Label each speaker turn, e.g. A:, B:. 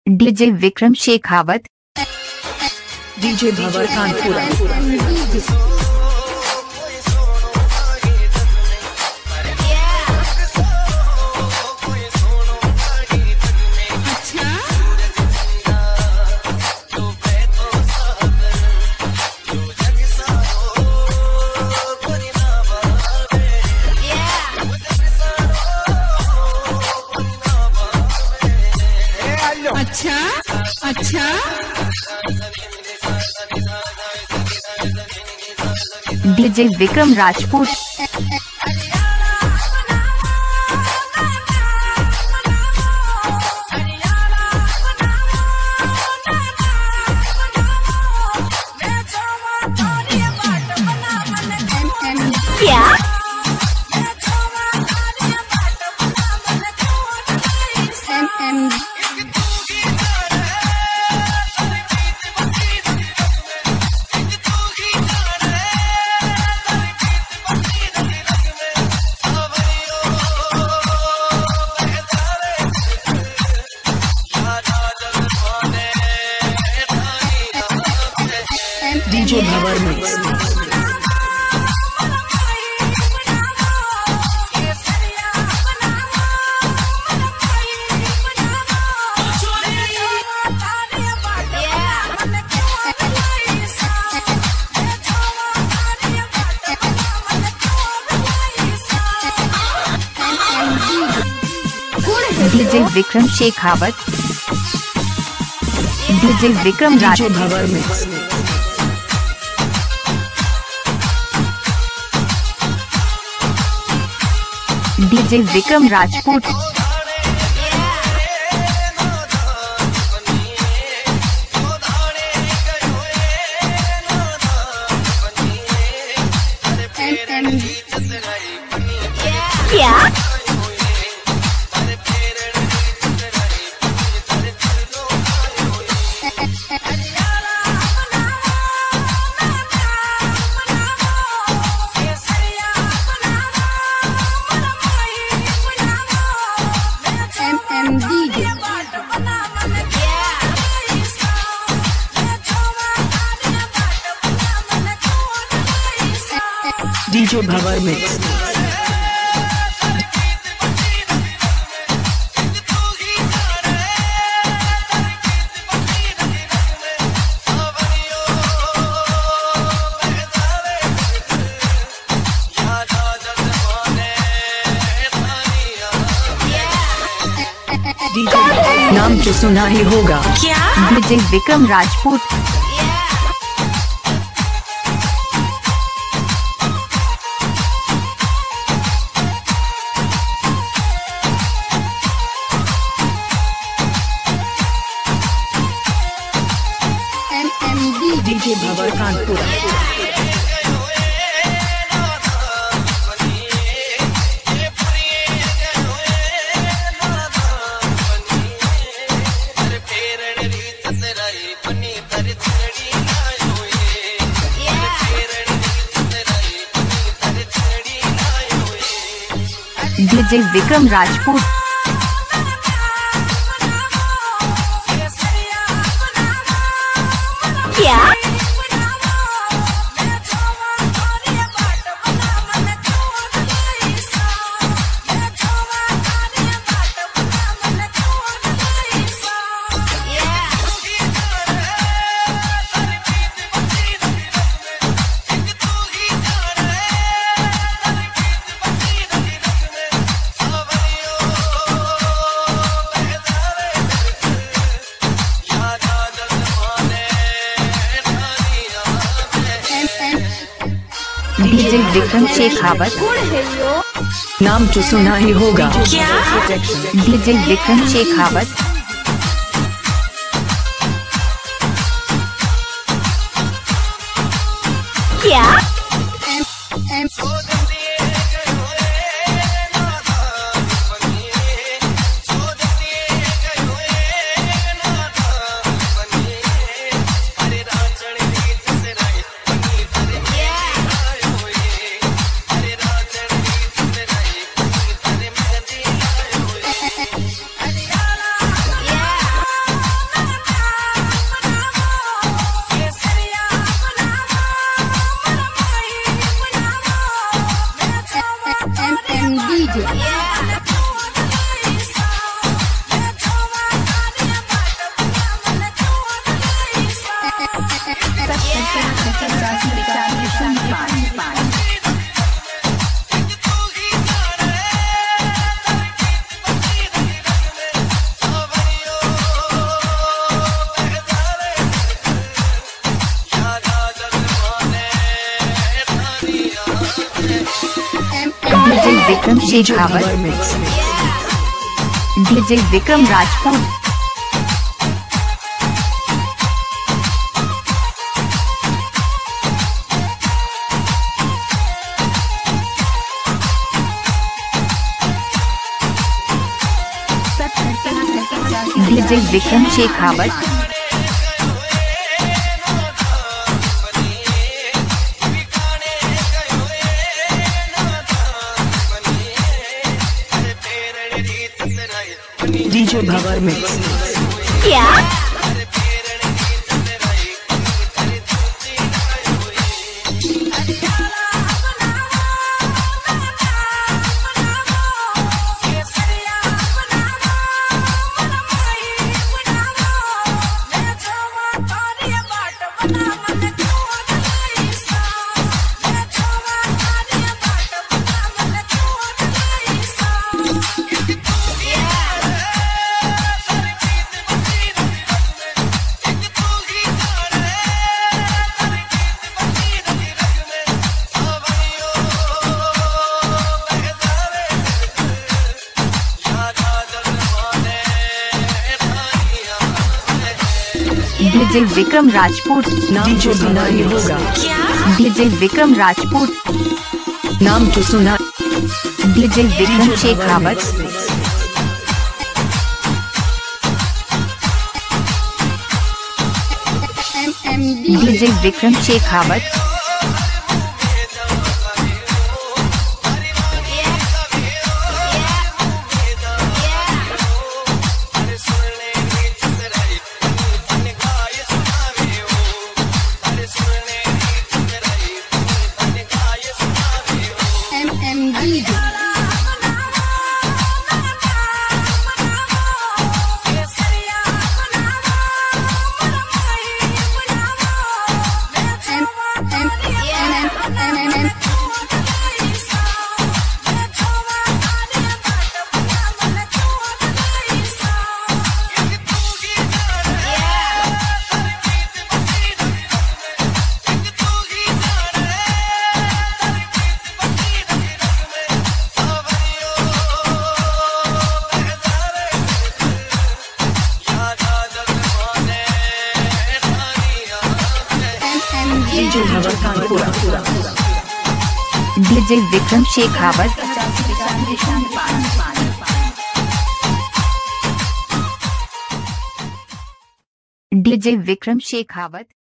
A: DJ Vikram Shekhawat,
B: DJ भंवर कानपुरा।
C: अच्छा अच्छा
A: डीजे विक्रम राजपूत, क्या
B: DJ Bhanwar mix.
A: DJ Vikram Shekhawat, DJ Vikram
B: DJ
A: Rajput,
B: Bhanwar mix.
A: DJ Vikram Rajput, क्या
B: डीजे भंवर मिक्स। नाम तो सुना ही होगा।
C: क्या
A: डीजे विक्रम राजपूत,
B: डीजे भंवर कानपुरा।
A: डीजे विक्रम राजपूत, क्या डीजे विक्रम शेखावत,
B: नाम तो सुना ही होगा।
C: क्या
A: डीजे विक्रम शेखावत, क्या Vikram
B: DJ
A: Shekhawat,
B: Bhanwar mix.
A: DJ Vikram Rajput, DJ Vikram Shekhawat,
B: DJ Bhanwar mix.
A: क्या डीजे विक्रम राजपूत,
B: नाम जो सुना ही होगा।
A: डीजे विक्रम राजपूत,
B: नाम जो सुना।
A: DJ Vikram Shekhawat, DJ Vikram Shekhawat,
B: DJ Bhanwar Kanpura.
A: DJ Vikram Shekhawat, DJ Vikram Shekhawat,